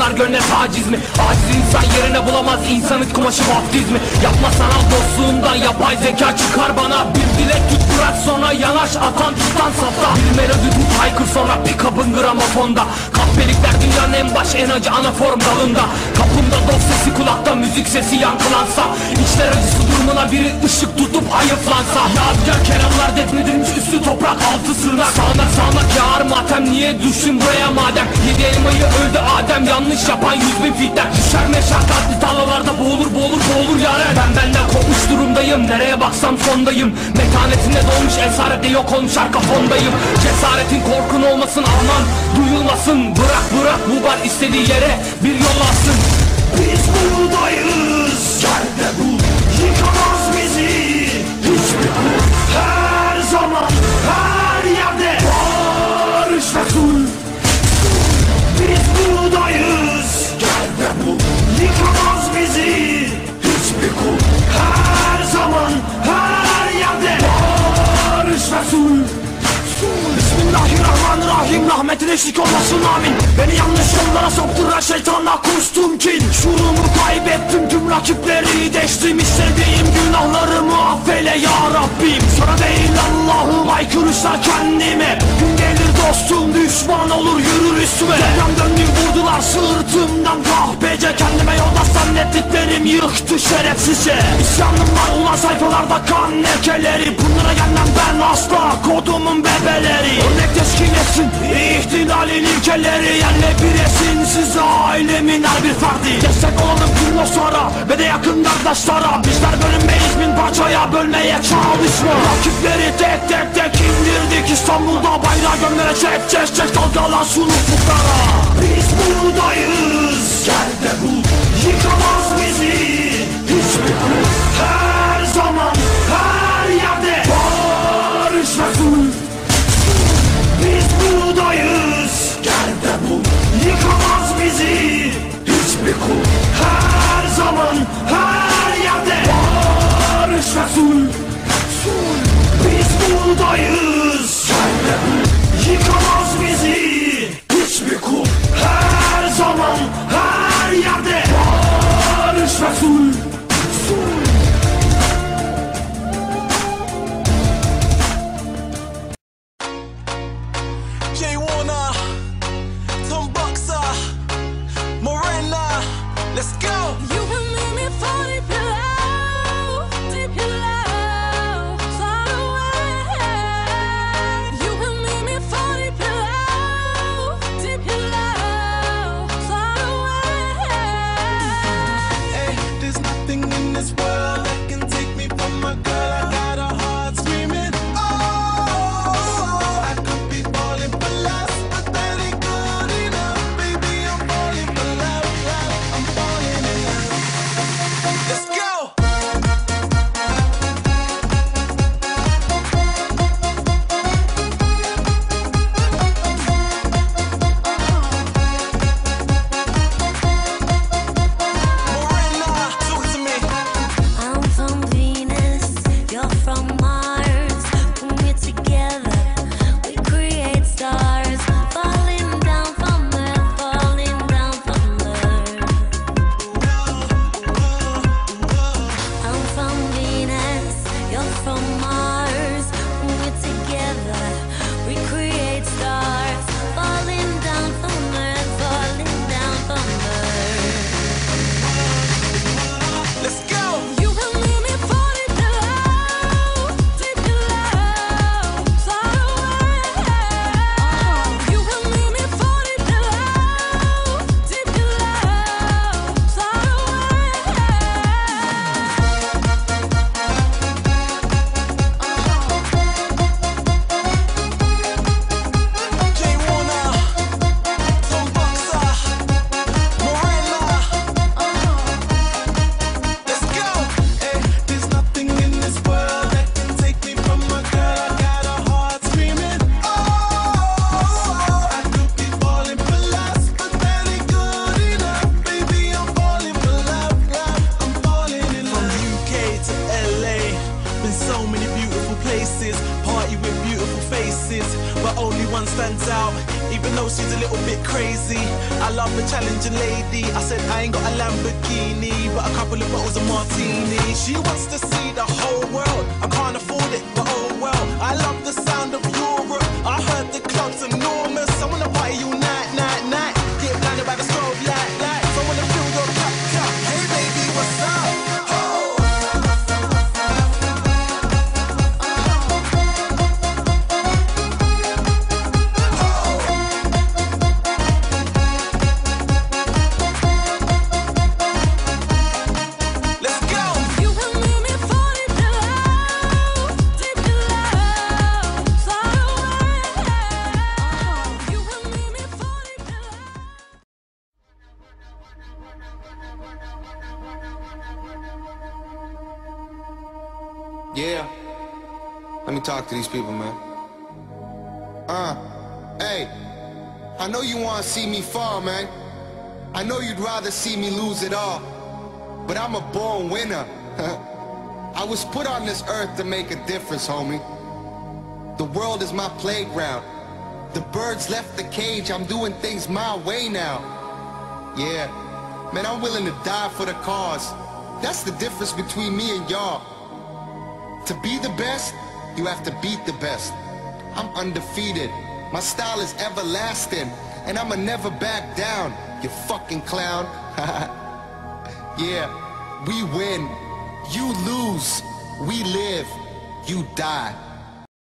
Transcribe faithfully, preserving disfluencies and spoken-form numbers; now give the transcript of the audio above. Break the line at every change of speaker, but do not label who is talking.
bunlar gönle taciz mi? Aciz insan yerine bulamaz insanın kumaşı vaftizmi. Yapma sanal dostluğundan yapay zeka çıkar bana. Bir dilek tut bırak sonra yanaş atan tutan safta. Bir melodi tut haykır sonra pick-up'ın gramofonda. Kahpelikler dünyanın en baş en acı anaform dalında. Kapımda dost sesi kulakta müzik sesi yankılansa. İçler acısı durumuna biri ışık tutup ayıflansa. Yadigar kelamlar defnedilmiş üstü toprak altı sığınak. Sağnak sağnak yağar matem niye düştün buraya madem. Yedi elmayı öldü Adem yanlış yapan yüz bin fitten. Düşer meşakkatli tarlalarda boğulur boğulur boğulur yaren. Ben benden kopmuş durumdayım nereye baksam sondayım. Metanetinde dolmuş esarette yok olmuş arka fondayım. Cesaretin korkun olmasın aman duyulmasın. Bırak bırak bu bar istediği yere bir yol alsın.
Biz buradayız gel de bul. Yıkamaz bizi hiçbir kul. Her zaman her yerde barış ve sul. Biz buradayız gel de bul. Yıkamaz bizi hiçbir kul. Her zaman her yerde barış ve sul. Bismillahirrahmanirrahim, rahmetin eşlik olmasın amin. Beni yanlış yollara sokturan şeytanla kustum kin. Şuurumu kaybettim tüm rakipleri deştim. İstediğim günahlarımı affeyle ya Rabbim. Sana değil Allah'ım aykırışlar kendime. Gün gelir dostum düşman olur yürür üstüme. Deprem döndü vurdular sırtımdan kahpece. Kendime yolda zannettiklerim yıktı şerefsizce. İsyanım var ulan sayfalarda kan lekeleri. Bunlara gelmem ben asla kodumun bebeleri. Örnek teşkil etsin ihtilalin ilkeleri. Yerle bir esin siz ailemin her bir ferdi. Destek olalım tüm dostlara ve de yakın kardeşlara. Bizler bölünmeyiz bin parçaya bölmeye çalışma. Rakipleri tek tek tek indirdik. İstanbul'da bayrağı gömlere çek çek çek dalgalansın ufuklara. Biz buradayız gel de bul. Yıkamaz bizi hiçbir kul. Her zaman her yerde barış ve sul. Biz buradayız gel de bul. Yıkamaz bizi hiçbir kul. Her zaman her yerde barış ve sul. Biz buradayız gel de bul. Yıkamaz bizi hiçbir kul. Her zaman her yerde barış ve sul.
Let's go! You can make me fall deep in love, deep in love, far away. You can make me fall deep in love, deep in love, far away.
Hey, there's nothing in this world that can take me from my girl. I got a heart screaming, oh, I could be falling for love, but that ain't good enough. Baby, I'm falling for love, love. I'm falling in little bit crazy. I love a challenging lady. I said I ain't got a Lamborghini, but a couple of bottles of martini. She wants to see the whole world. I can't afford it, but oh well. I love the sound of Europe. I heard the club's enormous. I wanna party you night, night, night. Get blinded by the strobe light, light. So I wanna fill your cup, cup. Hey baby, what's up?
Yeah, let me talk to these people, man. Uh, hey, I know you wanna see me fall, man. I know you'd rather see me lose it all, but I'm a born winner. I was put on this earth to make a difference, homie. The world is my playground. The birds left the cage, I'm doing things my way now. Yeah, man, I'm willing to die for the cause. That's the difference between me and y'all. To be the best, you have to beat the best. I'm undefeated. My style is everlasting, and I'ma never back down, you fucking clown. Yeah, we win. You lose. We live. You die.